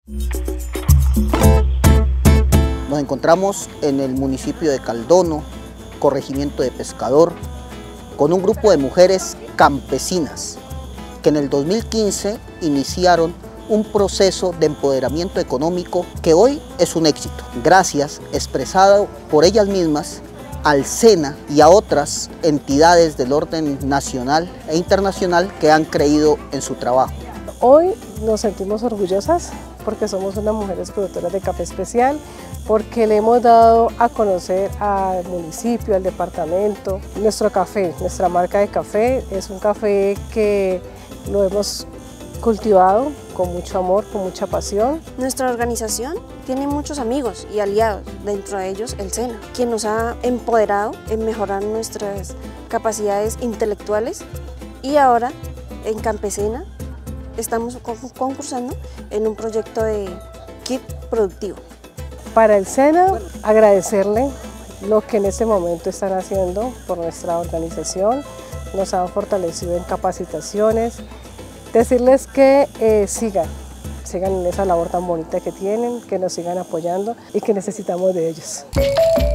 Nos encontramos en el municipio de Caldono, corregimiento de Pescador, con un grupo de mujeres campesinas que en el 2015 iniciaron un proceso de empoderamiento económico que hoy es un éxito, gracias expresado por ellas mismas al SENA y a otras entidades del orden nacional e internacional que han creído en su trabajo. Hoy nos sentimos orgullosas porque somos unas mujeres productoras de café especial, porque le hemos dado a conocer al municipio, al departamento, nuestro café, nuestra marca de café. Es un café que lo hemos cultivado con mucho amor, con mucha pasión. Nuestra organización tiene muchos amigos y aliados, dentro de ellos el SENA, quien nos ha empoderado en mejorar nuestras capacidades intelectuales, y ahora en Campesina estamos concursando en un proyecto de kit productivo. Para el SENA, agradecerle lo que en este momento están haciendo por nuestra organización, nos han fortalecido en capacitaciones, decirles que sigan en esa labor tan bonita que tienen, que nos sigan apoyando y que necesitamos de ellos.